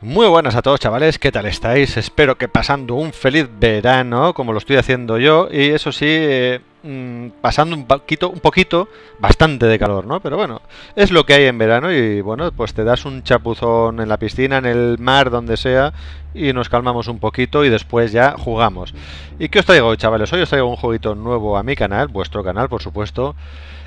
Muy buenas a todos, chavales, ¿qué tal estáis? Espero que pasando un feliz verano, como lo estoy haciendo yo, y eso sí, pasando un poquito, bastante de calor, ¿no? Pero bueno, es lo que hay en verano y bueno, pues te das un chapuzón en la piscina, en el mar, donde sea, y nos calmamos un poquito y después ya jugamos. ¿Y qué os traigo hoy, chavales? Hoy os traigo un jueguito nuevo a mi canal, vuestro canal, por supuesto.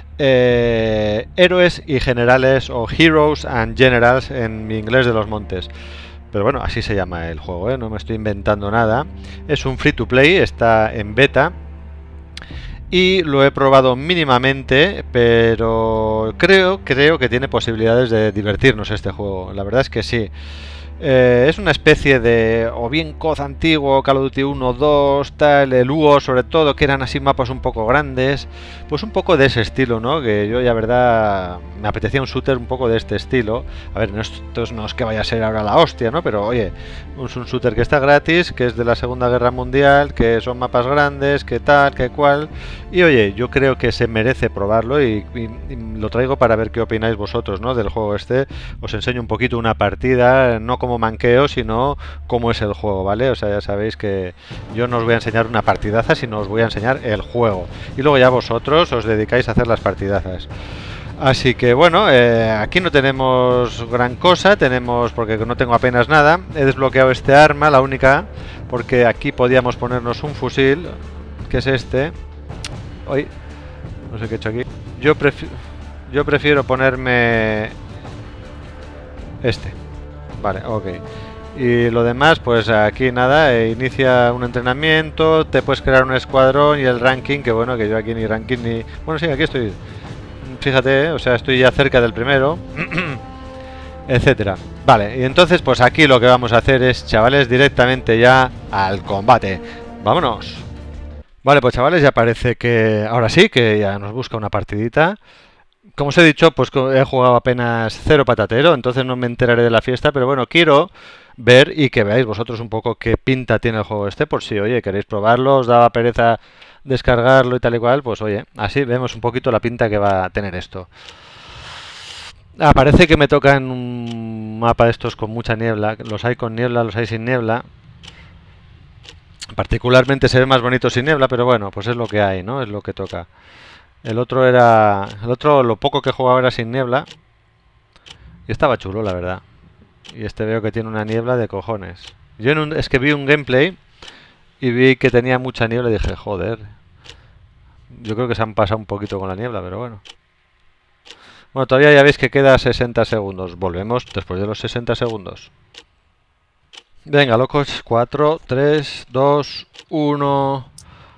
Héroes y generales, o Heroes and Generals en mi inglés de los montes. Pero bueno, así se llama el juego, ¿eh? No me estoy inventando nada. Es un free to play, está en beta. Y lo he probado mínimamente, pero creo que tiene posibilidades de divertirnos este juego. La verdad es que sí. Es una especie de o bien COD antiguo, Call of Duty 1, 2, tal, el UO sobre todo, que eran así mapas un poco grandes, pues un poco de ese estilo, ¿no? Que yo ya verdad me apetecía un shooter un poco de este estilo. A ver, esto no es que vaya a ser ahora la hostia, ¿no? Pero oye, es un shooter que está gratis, que es de la Segunda Guerra Mundial, que son mapas grandes, que tal, que cual. Y oye, yo creo que se merece probarlo y lo traigo para ver qué opináis vosotros, ¿no? Del juego este. Os enseño un poquito una partida, no como manqueo, sino cómo es el juego, ¿vale? O sea, ya sabéis que yo no os voy a enseñar una partidaza, sino os voy a enseñar el juego. Y luego ya vosotros os dedicáis a hacer las partidazas. Así que bueno, aquí no tenemos gran cosa, porque no tengo apenas nada. He desbloqueado este arma, la única, porque aquí podíamos ponernos un fusil, que es este. Hoy, no sé qué he hecho aquí. Yo prefiero ponerme este. Vale, ok. Y lo demás, pues aquí nada, inicia un entrenamiento, te puedes crear un escuadrón y el ranking, que bueno, que yo aquí ni ranking ni... Bueno, sí, aquí estoy. Fíjate, o sea, estoy ya cerca del primero, etcétera. Vale, y entonces pues aquí lo que vamos a hacer es, chavales, directamente ya al combate. ¡Vámonos! Vale, pues chavales, ya parece que ahora sí, que ya nos busca una partidita. Como os he dicho, pues he jugado apenas cero patatero, entonces no me enteraré de la fiesta, pero bueno, quiero ver y que veáis vosotros un poco qué pinta tiene el juego este, por si, oye, queréis probarlo, os daba pereza descargarlo y tal y cual, pues oye, así vemos un poquito la pinta que va a tener esto. Parece que me toca en un mapa de estos con mucha niebla, los hay con niebla, los hay sin niebla. Particularmente se ve más bonito sin niebla, pero bueno, pues es lo que hay, ¿no? Es lo que toca. El otro, lo poco que jugaba era sin niebla. Y estaba chulo, la verdad. Y este veo que tiene una niebla de cojones. Yo es que vi un gameplay y vi que tenía mucha niebla y dije, joder. Yo creo que se han pasado un poquito con la niebla, pero bueno. Bueno, todavía ya veis que queda 60 segundos. Volvemos después de los 60 segundos. Venga, locos. 4, 3, 2, 1...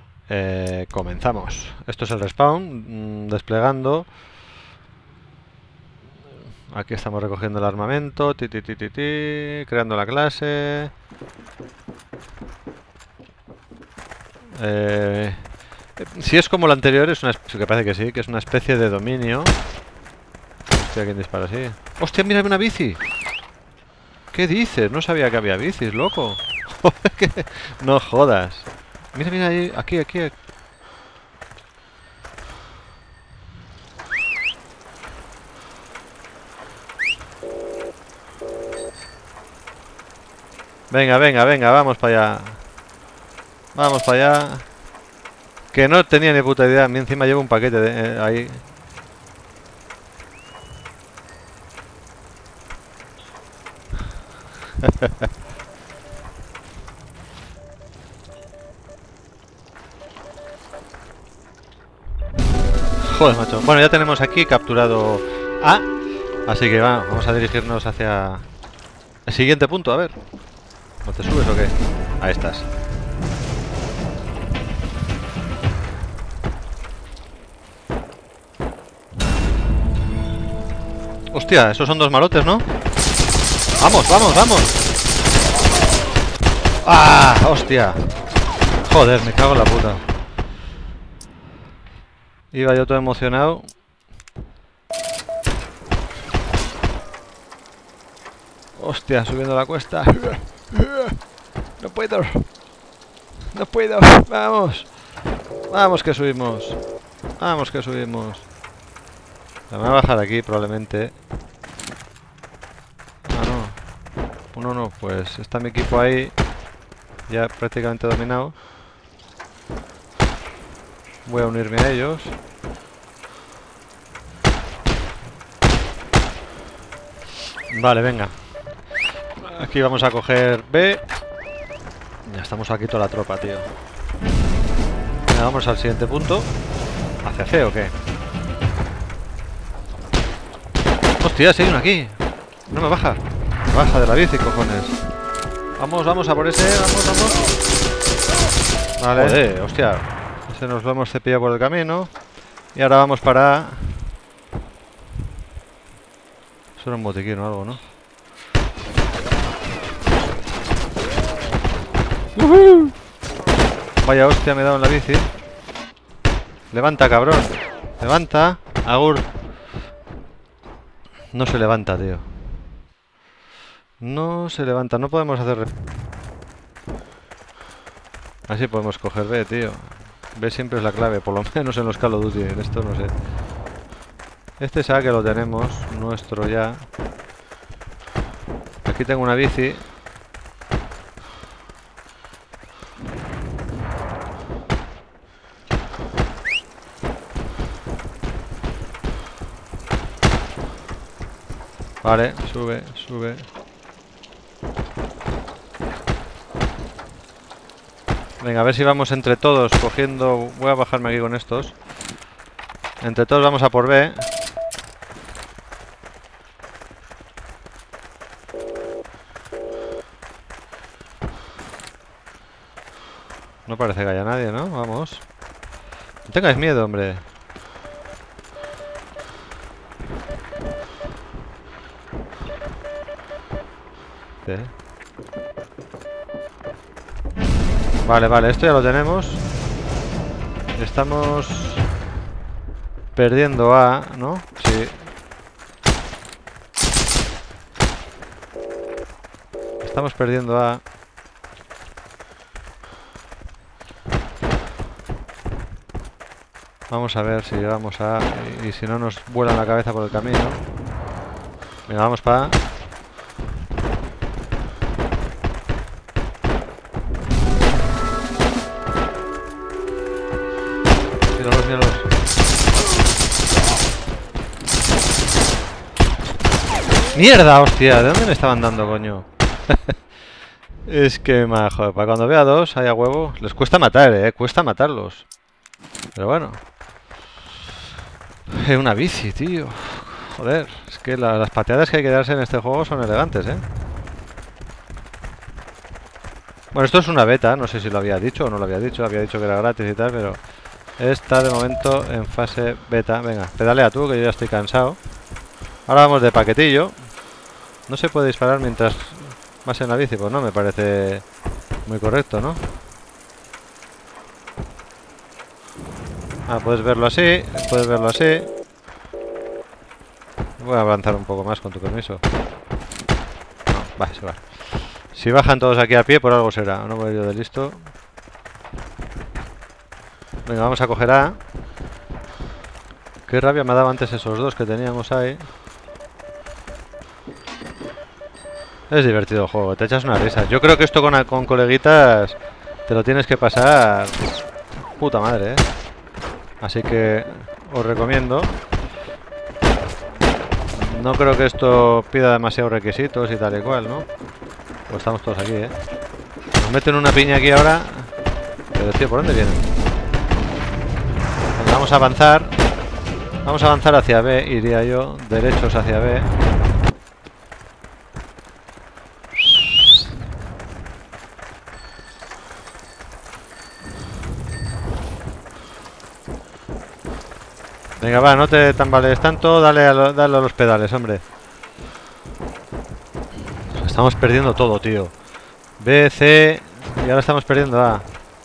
comenzamos. Esto es el respawn, desplegando. Aquí estamos recogiendo el armamento, creando la clase. Si es como la anterior, que parece que sí, que es una especie de dominio. Hostia, ¿quién dispara así? ¡Hostia, mira una bici! ¿Qué dices? No sabía que había bicis, loco. No jodas. Mira, mira, ahí, aquí. Venga, vamos para allá. Vamos para allá. Que no tenía ni puta idea. A mí encima llevo un paquete de, ahí. Joder, macho. Bueno, ya tenemos aquí capturado A. Así que vamos a dirigirnos hacia el siguiente punto, a ver. ¿No te subes o qué? Ahí estás. Hostia, esos son dos malotes, ¿no? ¡Vamos! ¡Ah! ¡Hostia! Joder, me cago en la puta. Iba yo todo emocionado. Hostia, subiendo la cuesta. No puedo. Vamos que subimos. Me voy a bajar aquí probablemente. Ah, no. 1-1. Pues está mi equipo ahí. Ya prácticamente dominado. Voy a unirme a ellos. Vale, venga. Aquí vamos a coger B. Ya estamos aquí toda la tropa, tío. Venga, vamos al siguiente punto. ¿Hacia C o qué? Hostia, si hay uno aquí. No me baja. Me baja de la bici, cojones. Vamos, vamos a por ese. Vamos, vamos. Vale. Joder, hostia. Ese nos lo hemos cepillado por el camino. Y ahora vamos para... Eso era un botiquín o algo, ¿no? Vaya hostia me he dado en la bici. Levanta, cabrón. Levanta. Agur. No se levanta, tío. No se levanta. No podemos hacer... Así podemos coger B, tío. B siempre es la clave. Por lo menos en los Call of Duty. En esto no sé. Este sabe que lo tenemos. Nuestro ya. Aquí tengo una bici. Vale, sube, sube. Venga, a ver si vamos entre todos cogiendo... Voy a bajarme aquí con estos. Entre todos vamos a por B. No parece que haya nadie, ¿no? Vamos. No tengáis miedo, hombre. Vale, vale, esto ya lo tenemos. Estamos perdiendo A, ¿no? Sí. Estamos perdiendo A. Vamos a ver si llegamos a... Y si no nos vuelan la cabeza por el camino. Venga, vamos para A. Míralos, míralos. ¡Mierda, hostia! ¿De dónde me estaban dando, coño? Es que, joder, para cuando vea dos, haya huevo. Les cuesta matar, cuesta matarlos. Pero bueno. Es una bici, tío. Joder, es que las pateadas que hay que darse en este juego son elegantes, Bueno, esto es una beta, no sé si lo había dicho o no lo había dicho que era gratis y tal, pero está de momento en fase beta. Venga, pedalea tú, que yo ya estoy cansado. Ahora vamos de paquetillo. No se puede disparar mientras vas en la bici, pues no, me parece muy correcto, ¿no? Ah, puedes verlo así, puedes verlo así. Voy a avanzar un poco más con tu permiso. No, va, se va. Si bajan todos aquí a pie, por algo será. No voy yo de listo. Venga, vamos a coger A. Qué rabia me ha dado antes esos dos que teníamos ahí. Es divertido el juego, te echas una risa. Yo creo que esto con coleguitas te lo tienes que pasar puta madre, Así que os recomiendo. No creo que esto pida demasiados requisitos y tal y cual, ¿no? Pues estamos todos aquí, Nos meten una piña aquí ahora. Pero tío, ¿por dónde vienen? Venga, vamos a avanzar. Vamos a avanzar hacia B, iría yo. Derechos hacia B. Venga, va, no te tambalees tanto, dale a los pedales, hombre. Estamos perdiendo todo, tío. B, C, y ahora estamos perdiendo A.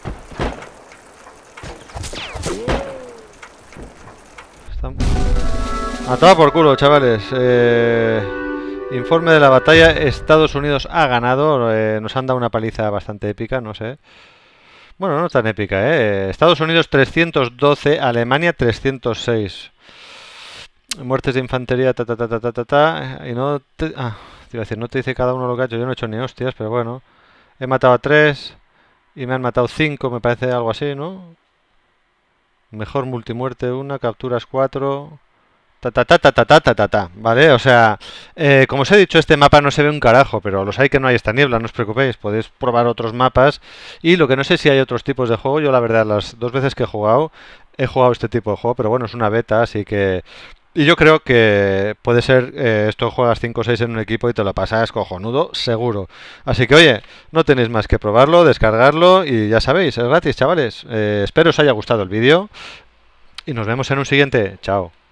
A todo por culo, chavales. Informe de la batalla. Estados Unidos ha ganado. Nos han dado una paliza bastante épica, no sé. Bueno, no tan épica, Estados Unidos 312, Alemania 306. muertes de infantería, y no te, te iba a decir, no te dice cada uno lo que ha hecho. Yo no he hecho ni hostias, pero bueno. He matado a 3 y me han matado 5, me parece algo así, ¿no? Mejor multimuerte una, capturas 4. ¿Vale? O sea, como os he dicho, este mapa no se ve un carajo, pero los hay que no hay esta niebla, no os preocupéis, podéis probar otros mapas. Y lo que no sé si hay otros tipos de juego, yo la verdad, las 2 veces que he jugado este tipo de juego, pero bueno, es una beta, así que... Y yo creo que puede ser, esto juegas 5 o 6 en un equipo y te lo pasas cojonudo, seguro. Así que oye, no tenéis más que probarlo, descargarlo y ya sabéis, es gratis, chavales. Espero os haya gustado el vídeo y nos vemos en un siguiente. Chao.